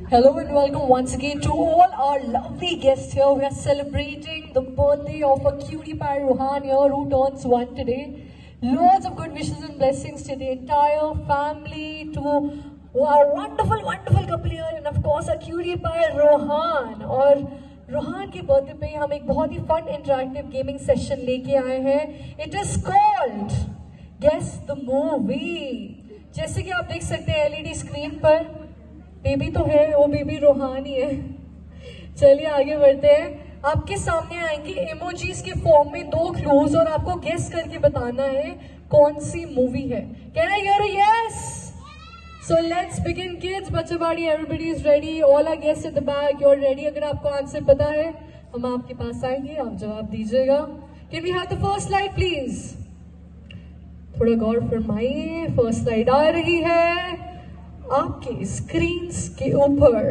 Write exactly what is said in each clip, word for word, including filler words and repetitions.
Hello and welcome once again to all our lovely guests here. We are celebrating the birthday of a cutie pie Rohan here who turns one today. Loads of good wishes and blessings to the entire family, to our wonderful, wonderful couple here, and of course our cutie pie Rohan. और रोहान के birthday पे हम एक बहुत ही fun interactive gaming session लेके आए हैं. It is called guess the movie. जैसे कि आप देख सकते हैं एलईडी स्क्रीन पर, बेबी तो है, वो बेबी रोहान ही है. चलिए आगे बढ़ते हैं. आपके सामने आएंगे इमोजीज के फॉर्म में दो क्लूज और आपको गेस करके बताना है कौन सी मूवी है. Can I hear a yes? So let's begin, kids. बच्चेबाड़ी, everybody is ready. All our guests at the back, you're ready. अगर आपको आंसर पता है, हम आपके पास आएंगे, आप जवाब दीजिएगा. Can we have the first slide, please? थोड़ा गौर फरमाइए. फर्स्ट स्लाइड आ रही है आपके स्क्रीन्स के ऊपर.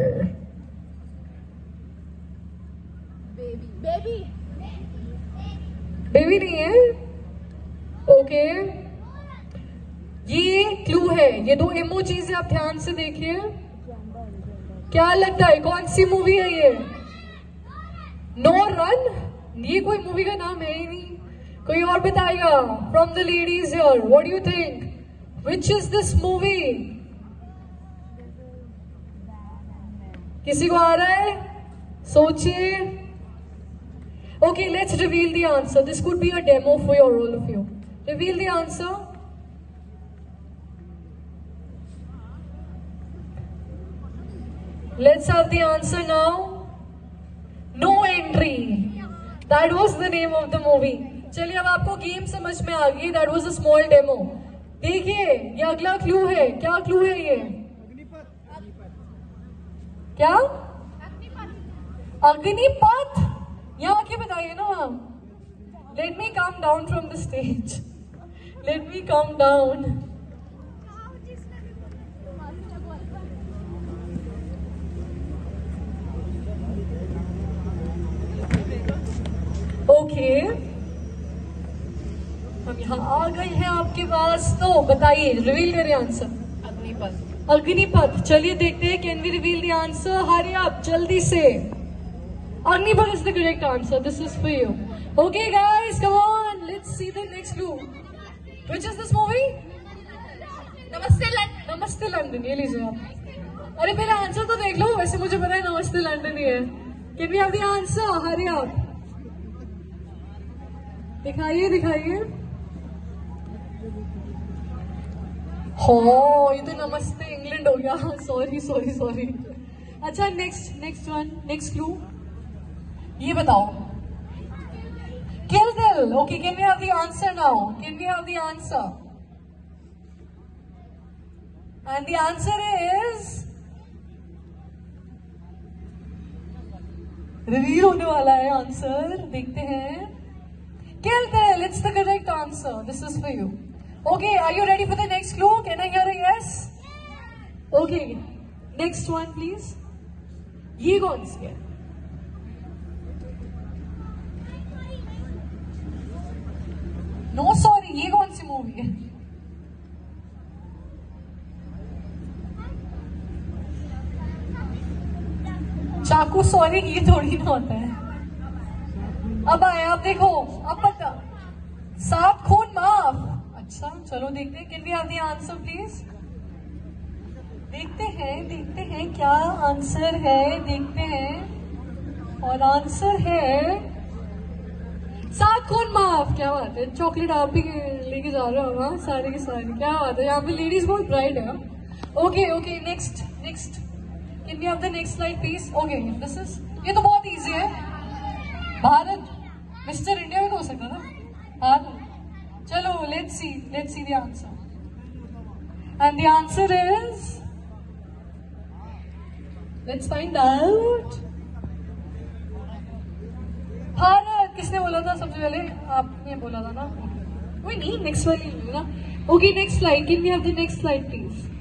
बेबी बेबी बेबी नहीं है? Okay okay. ये क्लू है, ये दो इमोजीज है, आप ध्यान से देखिए. क्या लगता है कौन सी मूवी है ये? No run? ये कोई मूवी का नाम है ही नहीं. कोई और बताएगा? From the ladies here, what do you think? Which is this movie? किसी को आ रहा है? सोचिए. Okay, let's reveal the answer. This could be a demo for your all of you. Reveal the answer. Let's have the answer now. No Entry. That was the name of the movie. चलिए अब आपको game समझ में आ गई. That was a small demo. देखिए ये अगला clue है. क्या क्लू है ये? क्या? अग्निपथ. यहाँ आके बताइए ना आप. Let me come down from the stage. Let me come down. Okay okay. हम यहाँ आ गए हैं आपके पास. तो बताइए, रिवील करें आंसर. अग्निपथ. अग्निपथ. चलिए देखते हैं. Can we reveal the answer? Hurry up जल्दी से. Agneepath is the correct answer. This is for you. Okay guys, come on, let's see the next clue. Which is this movie? Namastey London. Namastey London. ये लीजिए आप. अरे पहले आंसर तो देख लो. वैसे मुझे पता है नमस्ते लंदन ही है. Can we have the answer? Hurry up. दिखाइए दिखाइए. हो, ये तो नमस्ते इंग्लैंड हो गया. Sorry sorry sorry. अच्छा, next next one. Next clue ये बताओ. Kill Dil. Okay, can we have the answer now? Can we have the answer? And the answer is reveal होने वाला है आंसर. देखते हैं. Kill Dill, it's the correct answer. This is for you. Okay, are you ready for the next clue? Can I hear a yes? Okay, next one please. ये कौन सी है? No, sorry, ये कौन सी मूवी है? चाकू. सॉरी, ये थोड़ी ना होता है. अब आए, आप देखो. अब पता. साफ खून माफ. अच्छा, चलो देखते हैं. Can we have the answer please? देखते हैं देखते हैं क्या आंसर है. देखते हैं. और आंसर है साफ खून माफ. क्या बात है. चॉकलेट आप भी लेके जा रहे हो. हाँ, सारे के सारे. क्या बात है. यहाँ पे लेडीज बहुत ब्राइट है. Okay okay, next next. Can we have the next slide please? Okay, this is. ये तो बहुत इजी है. भारत. मिस्टर इंडिया भी तो हो सकता ना. भारत. चलो, let's see let's see the answer. And the answer is, let's find out. Bharat. किसने बोला था सबसे पहले? आपने बोला था ना. कोई नहीं, नेक्स्ट वाली ना. Okay, next slide. Can we have the next slide please?